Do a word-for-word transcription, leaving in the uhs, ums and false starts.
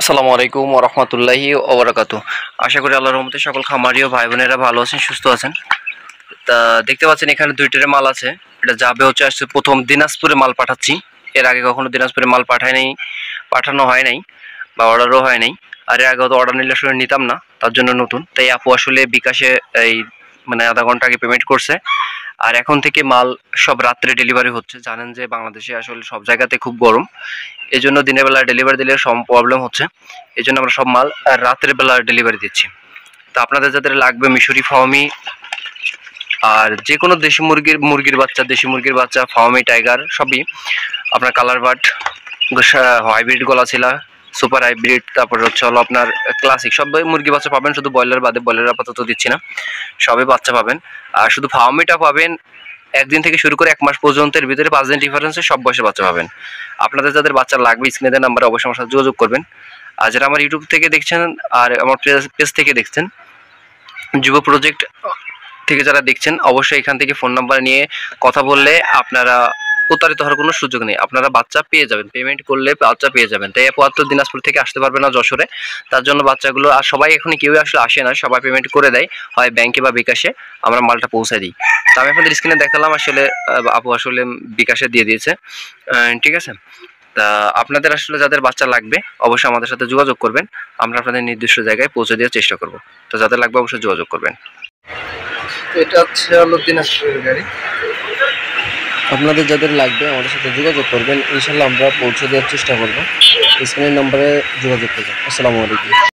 আসসালামু আলাইকুম ওয়া রাহমাতুল্লাহি ওয়া বারাকাতুহু। আশা করি আল্লাহর রহমতে সকল খামারি ও ভাই বোনেরা ভালো আছেন, সুস্থ আছেন। তা দেখতে পাচ্ছেন এখানে দুই ট্রে মাল আছে। এটা যাবে হচ্ছে আজকে প্রথম দিনাজপুরে মাল পাঠাচ্ছি। এর আগে কখনো দিনাজপুরে মাল পাঠায় নাই, পাঠানো হয় নাই বা অর্ডারও হয় নাই। আর এর আগে তো অর্ডার নিলে আসলে নিতাম না, তার জন্য নতুন। তাই আপু আসলে বিকাশে এই মানে আধা ঘন্টা আগে পেমেন্ট করছে। আর এখন থেকে মাল সব রাত্রে ডেলিভারি হচ্ছে। জানেন যে বাংলাদেশে আসলে সব জায়গাতে খুব গরম, এই জন্য দিনের বেলা ডেলিভারি দিলে সব প্রবলেম হচ্ছে। এই জন্য আমরা সব মাল রাতের বেলা ডেলিভারি দিচ্ছি। তো আপনাদের যাদের লাগবে মিশরি ফার্মি আর যে কোনো দেশি মুরগির মুরগির বাচ্চা, দেশি মুরগির বাচ্চা, ফার্মি টাইগার সবই, আপনার কালার বাট, হাইব্রিড গলাছিলা, সুপার হাইব্রিড, তারপর হচ্ছে হলো আপনার ক্লাসিক সব মুরগি বাচ্চা পাবেন। শুধু ব্রয়লার বাদে, ব্রয়লার আপাতত দিচ্ছি না, সবই বাচ্চা পাবেন। আর শুধু ফার্মিটা পাবেন একদিন থেকে শুরু করে এক মাস পর্যন্তের ভিতরে পাঁচ দিন ডিফারেন্সে সব বয়সে বাচ্চা পাবেন। আপনাদের যাদের বাচ্চা লাগবে স্ক্রিনে নাম্বারে অবশ্যই আমার সাথে যোগাযোগ করবেন। আর যারা আমার ইউটিউব থেকে দেখছেন আর আমার পেজ থেকে দেখছেন, যুব প্রজেক্ট থেকে যারা দেখছেন, অবশ্যই এখান থেকে ফোন নাম্বার নিয়ে কথা বললে আপনারা প্রতারিত হওয়ার কোনো সুযোগ নেই। আপনারা বাচ্চা পেয়ে যাবেন, পেমেন্ট করলে বাচ্চা পেয়ে যাবেন। তাই আপু দিনাজপুর থেকে আসতে পারবে না যশোরে, তার জন্য বাচ্চাগুলো আর সবাই এখন কেউ আসলে আসে না, সবাই পেমেন্ট করে দেয় হয় ব্যাংকে বা বিকাশে, আমরা মালটা পৌঁছে দিই। তো আমি আপনাদের স্ক্রিনে দেখালাম, আসলে আপু আসলে বিকাশে দিয়ে দিয়েছে। ঠিক আছে, তা আপনাদের আসলে যাদের বাচ্চা লাগবে অবশ্যই আমাদের সাথে যোগাযোগ করবেন, আমরা আপনাদের নির্দিষ্ট জায়গায় পৌঁছে দেওয়ার চেষ্টা করব। তো যাদের লাগবে অবশ্যই যোগাযোগ করবেন। এটা হচ্ছে হলো দিনাজপুরের গাড়ি। আপনাদের যাদের লাগবে আমাদের সাথে যোগাযোগ করবেন, ইনশাল্লাহ আমরা পৌঁছে দেওয়ার চেষ্টা করব। স্ক্রিনের নম্বরে যোগাযোগ করবেন। আসসালামু আলাইকুম।